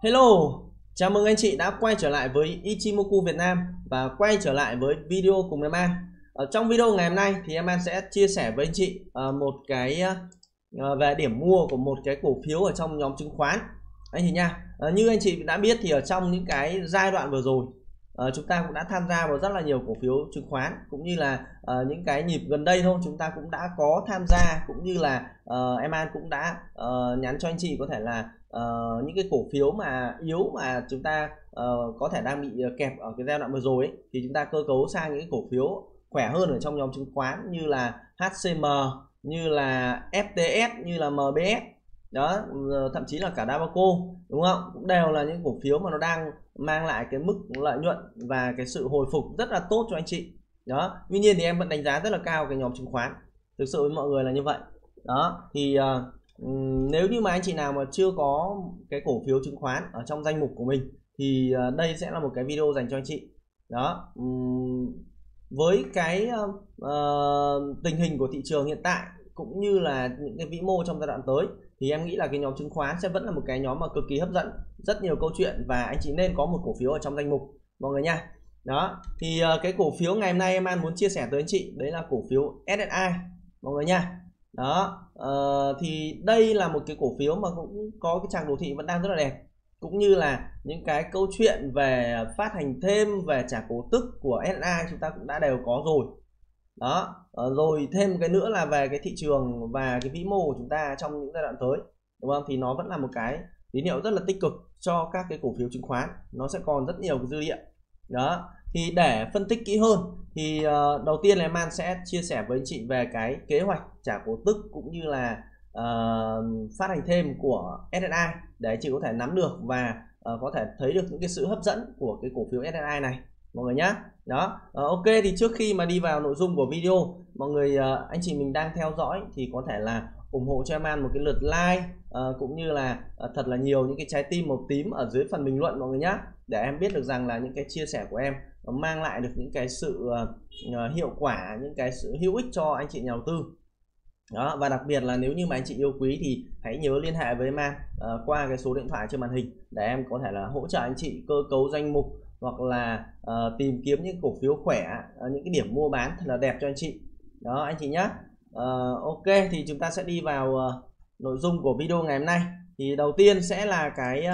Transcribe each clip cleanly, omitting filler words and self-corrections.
Hello, chào mừng anh chị đã quay trở lại với Ichimoku Việt Nam và quay trở lại với video cùng em An. Trong video ngày hôm nay thì em An sẽ chia sẻ với anh chị một cái về điểm mua của một cái cổ phiếu ở trong nhóm chứng khoán anh chị nha. Như anh chị đã biết thì ở trong những cái giai đoạn vừa rồi chúng ta cũng đã tham gia vào rất là nhiều cổ phiếu chứng khoán, cũng như là những cái nhịp gần đây thôi chúng ta cũng đã có tham gia, cũng như là em An cũng đã nhắn cho anh chị có thể là những cái cổ phiếu mà yếu mà chúng ta có thể đang bị kẹp ở cái giai đoạn vừa rồi ấy, thì chúng ta cơ cấu sang những cái cổ phiếu khỏe hơn ở trong nhóm chứng khoán như là HCM, như là FTS, như là MBS đó, thậm chí là cả Dabaco, đúng không, cũng đều là những cổ phiếu mà nó đang mang lại cái mức lợi nhuận và cái sự hồi phục rất là tốt cho anh chị đó. Tuy nhiên thì em vẫn đánh giá rất là cao cái nhóm chứng khoán, thực sự với mọi người là như vậy đó. Thì nếu như mà anh chị nào mà chưa có cái cổ phiếu chứng khoán ở trong danh mục của mình thì đây sẽ là một cái video dành cho anh chị đó. Với cái tình hình của thị trường hiện tại cũng như là những cái vĩ mô trong giai đoạn tới thì em nghĩ là cái nhóm chứng khoán sẽ vẫn là một cái nhóm mà cực kỳ hấp dẫn, rất nhiều câu chuyện, và anh chị nên có một cổ phiếu ở trong danh mục mọi người nha. Đó thì cái cổ phiếu ngày hôm nay em An muốn chia sẻ tới anh chị đấy là cổ phiếu SSI mọi người nha. Đó thì đây là một cái cổ phiếu mà cũng có cái chặng đồ thị vẫn đang rất là đẹp, cũng như là những cái câu chuyện về phát hành thêm, về trả cổ tức của SSI chúng ta cũng đã đều có rồi đó. Rồi thêm cái nữa là về cái thị trường và cái vĩ mô của chúng ta trong những giai đoạn tới, đúng không, thì nó vẫn là một cái tín hiệu rất là tích cực cho các cái cổ phiếu chứng khoán, nó sẽ còn rất nhiều cái dư địa đó. Thì để phân tích kỹ hơn thì đầu tiên là Man sẽ chia sẻ với anh chị về cái kế hoạch trả cổ tức cũng như là phát hành thêm của SSI để anh chị có thể nắm được và có thể thấy được những cái sự hấp dẫn của cái cổ phiếu SSI này mọi người nhé. Đó ok, thì trước khi mà đi vào nội dung của video, mọi người anh chị mình đang theo dõi thì có thể là ủng hộ cho em An một cái lượt like cũng như là thật là nhiều những cái trái tim màu tím ở dưới phần bình luận mọi người nhé, để em biết được rằng là những cái chia sẻ của em nó mang lại được những cái sự hiệu quả, những cái sự hữu ích cho anh chị nhà đầu tư đó. Và đặc biệt là nếu như mà anh chị yêu quý thì hãy nhớ liên hệ với em An qua cái số điện thoại trên màn hình để em có thể là hỗ trợ anh chị cơ cấu danh mục, hoặc là tìm kiếm những cổ phiếu khỏe, những cái điểm mua bán thật là đẹp cho anh chị đó anh chị nhé. Ok, thì chúng ta sẽ đi vào nội dung của video ngày hôm nay. Thì đầu tiên sẽ là cái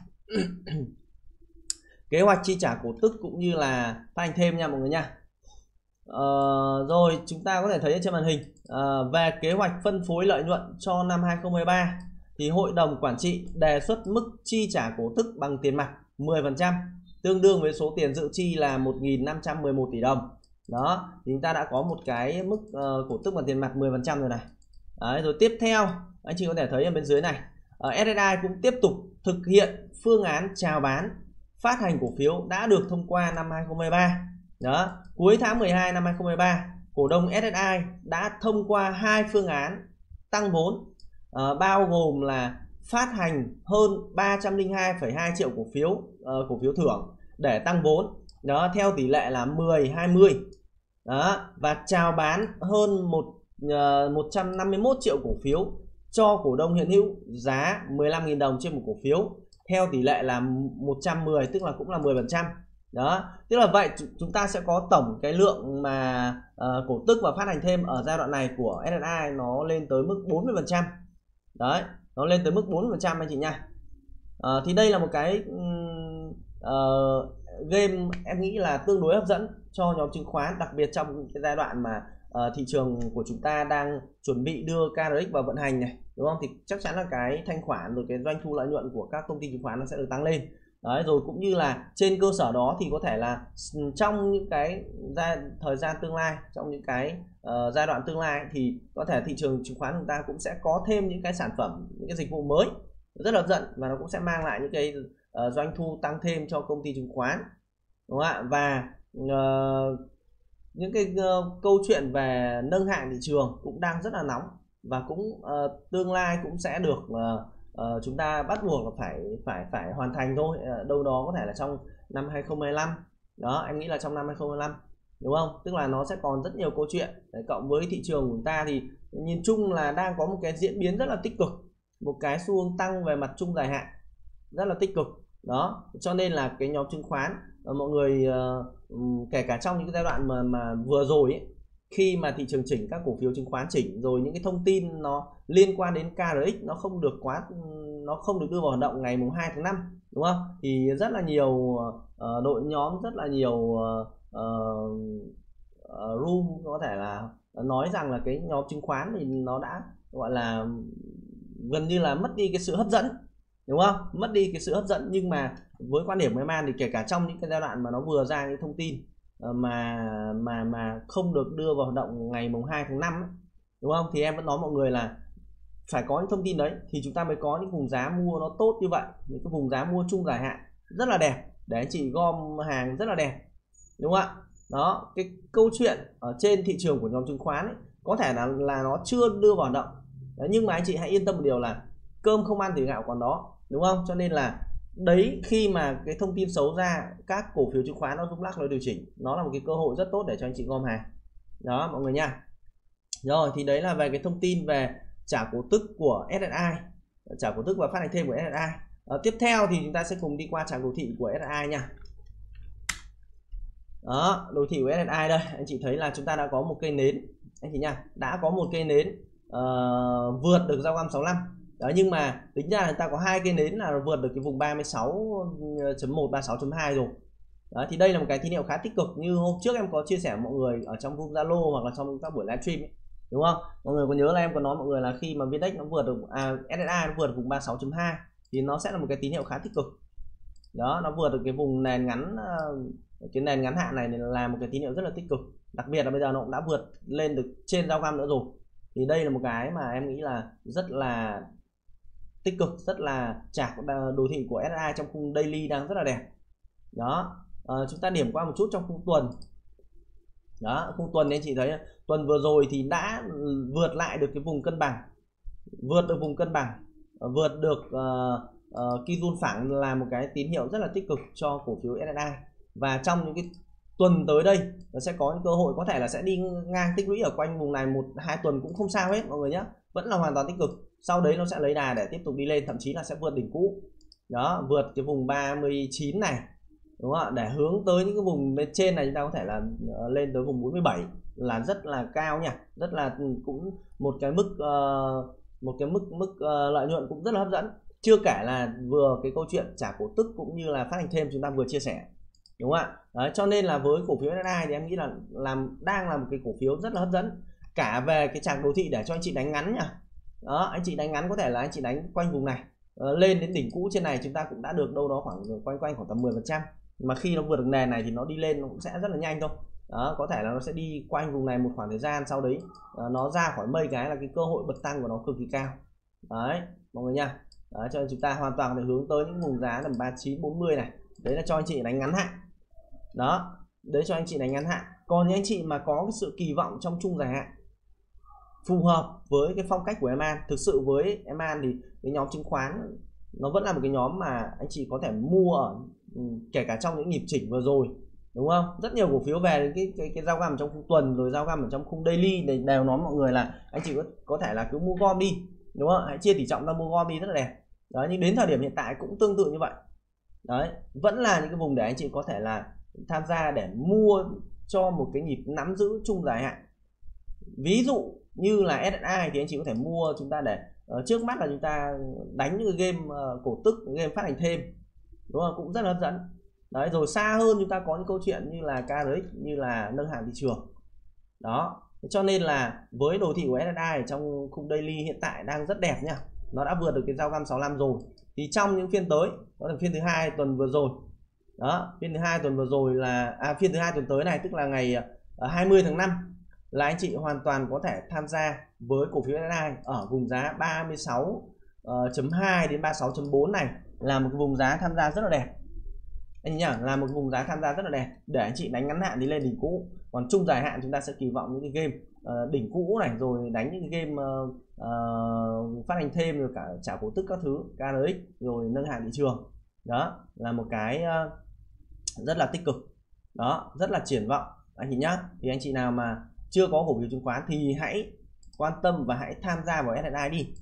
kế hoạch chi trả cổ tức cũng như là phát hành thêm nha mọi người nha. Rồi chúng ta có thể thấy trên màn hình về kế hoạch phân phối lợi nhuận cho năm 2023 thì hội đồng quản trị đề xuất mức chi trả cổ tức bằng tiền mặt 10%, tương đương với số tiền dự chi là 1.511 tỷ đồng đó. Thì chúng ta đã có một cái mức cổ tức bằng tiền mặt 10% rồi này. Đấy, rồi tiếp theo anh chị có thể thấy ở bên dưới này, SSI cũng tiếp tục thực hiện phương án chào bán phát hành cổ phiếu đã được thông qua năm 2023 đó. Cuối tháng 12 năm 2023, cổ đông SSI đã thông qua hai phương án tăng vốn bao gồm là phát hành hơn 302,2 triệu cổ phiếu thưởng để tăng vốn đó, theo tỷ lệ là 10-20 đó, và chào bán hơn 151 triệu cổ phiếu cho cổ đông hiện hữu giá 15.000 đồng trên một cổ phiếu theo tỷ lệ là 110, tức là cũng là 10% đó. Tức là vậy chúng ta sẽ có tổng cái lượng mà cổ tức và phát hành thêm ở giai đoạn này của SSI nó lên tới mức 40% đấy, nó lên tới mức 40% anh chị nha. Thì đây là một cái game em nghĩ là tương đối hấp dẫn cho nhóm chứng khoán, đặc biệt trong cái giai đoạn mà thị trường của chúng ta đang chuẩn bị đưa KRX vào vận hành này, đúng không, thì chắc chắn là cái thanh khoản rồi cái doanh thu lợi nhuận của các công ty chứng khoán nó sẽ được tăng lên đấy. Rồi cũng như là trên cơ sở đó thì có thể là trong những cái thời gian tương lai, trong những cái giai đoạn tương lai thì có thể thị trường chứng khoán chúng ta cũng sẽ có thêm những cái sản phẩm, những cái dịch vụ mới rất là hấp dẫn, và nó cũng sẽ mang lại những cái doanh thu tăng thêm cho công ty chứng khoán, đúng không ạ. Và những cái câu chuyện về nâng hạng thị trường cũng đang rất là nóng, và cũng tương lai cũng sẽ được chúng ta bắt buộc là phải hoàn thành thôi, đâu đó có thể là trong năm 2025 đó, em nghĩ là trong năm 2025, đúng không, tức là nó sẽ còn rất nhiều câu chuyện. Đấy, cộng với thị trường của chúng ta thì nhìn chung là đang có một cái diễn biến rất là tích cực, một cái xu hướng tăng về mặt trung dài hạn rất là tích cực. Đó, cho nên là cái nhóm chứng khoán mọi người kể cả trong những cái giai đoạn mà vừa rồi ấy, khi mà thị trường chỉnh, các cổ phiếu chứng khoán chỉnh rồi, những cái thông tin nó liên quan đến KRX nó không được đưa vào hoạt động ngày mùng 2 tháng 5, đúng không? Thì rất là nhiều đội nhóm, rất là nhiều room có thể là nói rằng là cái nhóm chứng khoán thì nó đã gọi là gần như là mất đi cái sự hấp dẫn, đúng không? Mất đi cái sự hấp dẫn. Nhưng mà với quan điểm của em An thì kể cả trong những cái giai đoạn mà nó vừa ra những thông tin mà không được đưa vào hoạt động ngày mùng 2 tháng 5 ấy, đúng không? Thì em vẫn nói mọi người là phải có những thông tin đấy thì chúng ta mới có những vùng giá mua nó tốt như vậy, những cái vùng giá mua chung dài hạn rất là đẹp để anh chị gom hàng rất là đẹp, đúng không ạ? Đó, cái câu chuyện ở trên thị trường của nhóm chứng khoán ấy, có thể là nó chưa đưa vào hoạt động đấy, nhưng mà anh chị hãy yên tâm một điều là cơm không ăn thì gạo còn đó, đúng không? Cho nên là đấy, khi mà cái thông tin xấu ra, các cổ phiếu chứng khoán nó rung lắc, nó điều chỉnh, nó là một cái cơ hội rất tốt để cho anh chị gom hàng đó mọi người nha. Rồi thì đấy là về cái thông tin về trả cổ tức của SSI, trả cổ tức và phát hành thêm của SSI. Tiếp theo thì chúng ta sẽ cùng đi qua trả đồ thị của SSI nha. Đó, đồ thị của SSI đây, anh chị thấy là chúng ta đã có một cây nến anh chị nha, đã có một cây nến vượt được giao găm 65. Đó, nhưng mà tính ra người ta có hai cây nến là vượt được cái vùng 36.1, 36.2 rồi. Đó, thì đây là một cái tín hiệu khá tích cực, như hôm trước em có chia sẻ với mọi người ở trong room Zalo hoặc là trong các buổi livestream ấy, đúng không? Mọi người có nhớ là em có nói mọi người là khi mà VN-Index nó vượt được SSI nó vượt được vùng 36.2 thì nó sẽ là một cái tín hiệu khá tích cực. Đó, nó vượt được cái vùng nền ngắn, cái nền ngắn hạn này là một cái tín hiệu rất là tích cực, đặc biệt là bây giờ nó cũng đã vượt lên được trên giao găm nữa rồi. Thì đây là một cái mà em nghĩ là rất là tích cực, rất là chạc đồ thị của SSI trong khung daily đang rất là đẹp. Đó, chúng ta điểm qua một chút trong khung tuần. Đó, khung tuần anh chị thấy tuần vừa rồi thì đã vượt lại được cái vùng cân bằng, vượt được vùng cân bằng, vượt được Kijun phẳng là một cái tín hiệu rất là tích cực cho cổ phiếu SSI. Và trong những cái tuần tới đây nó sẽ có những cơ hội, có thể là sẽ đi ngang tích lũy ở quanh vùng này 1-2 tuần cũng không sao hết mọi người nhé, vẫn là hoàn toàn tích cực. Sau đấy nó sẽ lấy đà để tiếp tục đi lên, thậm chí là sẽ vượt đỉnh cũ. Đó, vượt cái vùng 39 này, đúng không ạ, để hướng tới những cái vùng bên trên này chúng ta có thể là lên tới vùng 47 là rất là cao nha, rất là cũng một cái mức lợi nhuận cũng rất là hấp dẫn. Chưa kể là vừa cái câu chuyện trả cổ tức cũng như là phát hành thêm chúng ta vừa chia sẻ, đúng không ạ? Đấy, cho nên là với cổ phiếu SSI thì em nghĩ là đang là một cái cổ phiếu rất là hấp dẫn, cả về cái chart đồ thị để cho anh chị đánh ngắn nha. Đó, anh chị đánh ngắn có thể là anh chị đánh quanh vùng này, lên đến đỉnh cũ trên này chúng ta cũng đã được đâu đó khoảng quanh khoảng tầm 10%, mà khi nó vượt được nền này thì nó đi lên nó cũng sẽ rất là nhanh thôi. Đó, có thể là nó sẽ đi quanh vùng này một khoảng thời gian, sau đấy nó ra khỏi mây cái là cái cơ hội bật tăng của nó cực kỳ cao. Đấy mọi người nha. Đấy, cho nên chúng ta hoàn toàn phải hướng tới những vùng giá tầm 39-40 này, đấy là cho anh chị đánh ngắn hạn. Đó, đấy cho anh chị đánh ngắn hạn. Còn những anh chị mà có cái sự kỳ vọng trong trung dài hạn phù hợp với cái phong cách của em An, thực sự với em An thì cái nhóm chứng khoán nó vẫn là một cái nhóm mà anh chị có thể mua ở kể cả trong những nhịp chỉnh vừa rồi, đúng không? Rất nhiều cổ phiếu về cái giao găm trong khung tuần rồi giao găm ở trong khung daily để đều nói mọi người là anh chị có thể là cứ mua gom đi, đúng không? Hãy chia tỷ trọng ra mua gom đi rất là đẹp. Đó, nhưng đến thời điểm hiện tại cũng tương tự như vậy. Đấy, vẫn là những cái vùng để anh chị có thể là tham gia để mua cho một cái nhịp nắm giữ chung dài hạn. Ví dụ như là SSI thì anh chị có thể mua chúng ta để trước mắt là chúng ta đánh những cái game cổ tức, game phát hành thêm, đúng không? Cũng rất là hấp dẫn. Đấy, rồi xa hơn chúng ta có những câu chuyện như là KRX, như là nâng hạng thị trường. Đó, cho nên là với đồ thị của SSI trong khung daily hiện tại đang rất đẹp nha. Nó đã vượt được cái giao găm 65 rồi. Thì trong những phiên tới, đó là phiên thứ hai tuần vừa rồi. Đó, phiên thứ hai tuần vừa rồi là phiên thứ hai tuần tới này, tức là ngày 20 tháng 5 là anh chị hoàn toàn có thể tham gia với cổ phiếu SSI ở vùng giá 36.2 đến 36.4 này, là một cái vùng giá tham gia rất là đẹp. Anh nhỉ, là một vùng giá tham gia rất là đẹp để anh chị đánh ngắn hạn đi lên đỉnh cũ. Còn trung dài hạn chúng ta sẽ kỳ vọng những cái game đỉnh cũ này, rồi đánh những cái game phát hành thêm, rồi cả trả cổ tức các thứ, KRX, rồi nâng hạng thị trường. Đó là một cái rất là tích cực, đó rất là triển vọng anh chị nhá. Thì anh chị nào mà chưa có cổ phiếu chứng khoán thì hãy quan tâm và hãy tham gia vào SSI đi.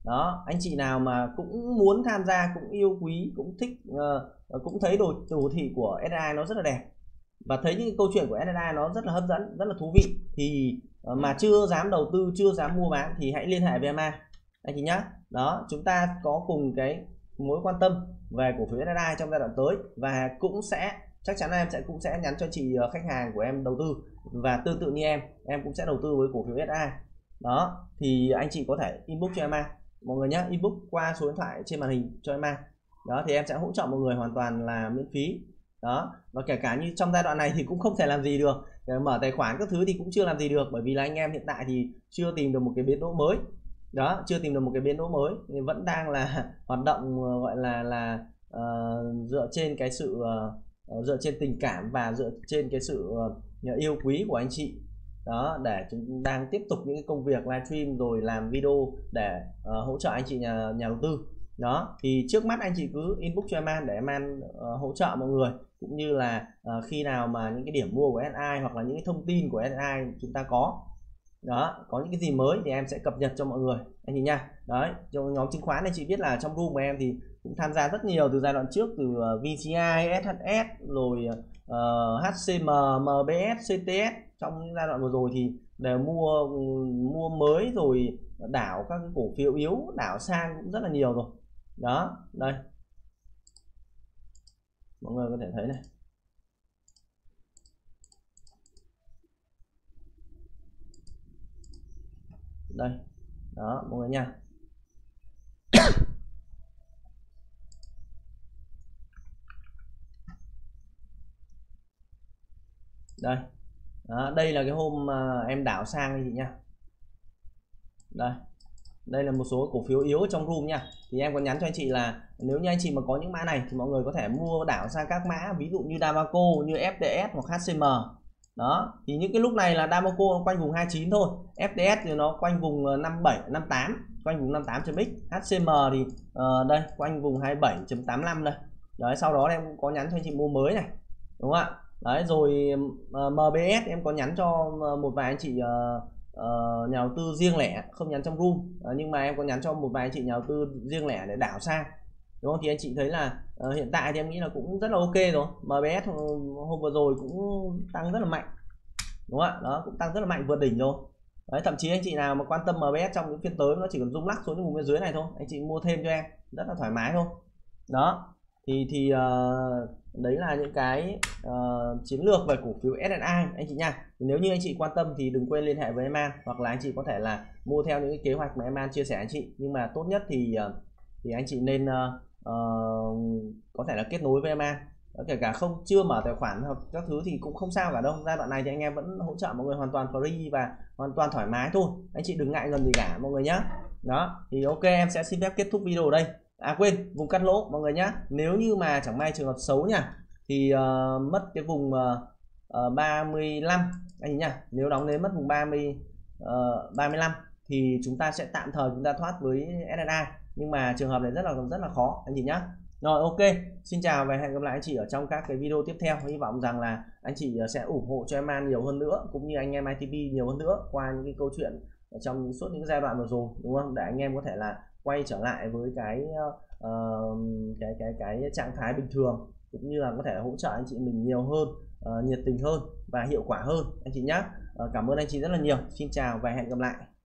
Đó, anh chị nào mà cũng muốn tham gia, cũng yêu quý, cũng thích, cũng thấy đồ thị của SSI nó rất là đẹp và thấy những câu chuyện của SSI nó rất là hấp dẫn, rất là thú vị, thì mà chưa dám đầu tư, chưa dám mua bán thì hãy liên hệ với Emma anh chị nhé. Đó, chúng ta có cùng cái mối quan tâm về cổ phiếu SSI trong giai đoạn tới, và cũng sẽ chắc chắn là em cũng sẽ nhắn cho chị khách hàng của em đầu tư, và tương tự như em cũng sẽ đầu tư với cổ phiếu SSI. Đó, thì anh chị có thể inbox cho Emma mọi người nhé, inbox qua số điện thoại trên màn hình cho Emma. Đó, thì em sẽ hỗ trợ mọi người hoàn toàn là miễn phí. Đó, và kể cả như trong giai đoạn này thì cũng không thể làm gì được, mở tài khoản các thứ thì cũng chưa làm gì được, bởi vì là anh em hiện tại thì chưa tìm được một cái biến đỗ mới. Đó, chưa tìm được một cái biến đỗ mới thì vẫn đang là hoạt động gọi là dựa trên cái sự dựa trên tình cảm và dựa trên cái sự yêu quý của anh chị. Đó, để chúng đang tiếp tục những cái công việc livestream rồi làm video để hỗ trợ anh chị nhà đầu tư. Đó, thì trước mắt anh chị cứ inbox cho Eman để Eman hỗ trợ mọi người, cũng như là khi nào mà những cái điểm mua của SSI hoặc là những cái thông tin của SSI chúng ta có, đó, có những cái gì mới thì em sẽ cập nhật cho mọi người anh chị nha. Đấy, trong nhóm chứng khoán này chị biết là trong room của em thì cũng tham gia rất nhiều từ giai đoạn trước, từ VCI, SHS rồi HCM, MBS, CTS. Trong những giai đoạn vừa rồi thì đều mua mới rồi đảo các cái cổ phiếu yếu, đảo sang cũng rất là nhiều rồi. Đó, đây mọi người có thể thấy này, đây đó mọi người nha. Đây đó, đây là cái hôm mà em đảo sang anh chị nha. Đây là một số cổ phiếu yếu trong room nha, thì em có nhắn cho anh chị là nếu như anh chị mà có những mã này thì mọi người có thể mua đảo sang các mã ví dụ như Damaco, như FDS hoặc HCM. Đó, thì những cái lúc này là Damaco nó quanh vùng 29 thôi, FDS thì nó quanh vùng 57, 58, quanh vùng 58.x, HCM thì đây quanh vùng 27.85 đây. Đấy, sau đó em cũng có nhắn cho anh chị mua mới này, đúng không ạ? Đấy, rồi MBS em có nhắn cho một vài anh chị nhà đầu tư riêng lẻ, không nhắn trong room, nhưng mà em có nhắn cho một vài anh chị nhà đầu tư riêng lẻ để đảo sang, đúng không? Thì anh chị thấy là hiện tại thì em nghĩ là cũng rất là ok rồi. MBS hôm vừa rồi cũng tăng rất là mạnh, đúng không ạ? Đó, cũng tăng rất là mạnh, vượt đỉnh rồi. Đấy, thậm chí anh chị nào mà quan tâm MBS trong những phiên tới nó chỉ cần rung lắc xuống những vùng bên dưới này thôi, anh chị mua thêm cho em rất là thoải mái thôi. Đó, thì đấy là những cái chiến lược về cổ phiếu SSI anh chị nha. Nếu như anh chị quan tâm thì đừng quên liên hệ với Eman, hoặc là anh chị có thể là mua theo những cái kế hoạch mà Eman chia sẻ anh chị, nhưng mà tốt nhất thì anh chị nên có thể là kết nối với Eman. Kể cả chưa mở tài khoản hoặc các thứ thì cũng không sao cả đâu. Giai đoạn này thì anh em vẫn hỗ trợ mọi người hoàn toàn free và hoàn toàn thoải mái thôi, anh chị đừng ngại ngần gì cả mọi người nhé. Đó, thì ok, em sẽ xin phép kết thúc video ở đây. Quên, vùng cắt lỗ mọi người nhé. Nếu như mà chẳng may trường hợp xấu nha thì mất cái vùng 35 anh nhá. Nếu đóng đến mất vùng 35 thì chúng ta sẽ tạm thời chúng ta thoát với SSI, nhưng mà trường hợp này rất là khó anh chị nhá. Rồi ok, xin chào và hẹn gặp lại anh chị ở trong các cái video tiếp theo. Hy vọng rằng là anh chị sẽ ủng hộ cho Eman nhiều hơn nữa, cũng như anh em ITP nhiều hơn nữa qua những cái câu chuyện trong suốt những giai đoạn vừa rồi, đúng không? Để anh em có thể là quay trở lại với cái trạng thái bình thường, cũng như là có thể hỗ trợ anh chị mình nhiều hơn, nhiệt tình hơn và hiệu quả hơn anh chị nhé. Cảm ơn anh chị rất là nhiều. Xin chào và hẹn gặp lại.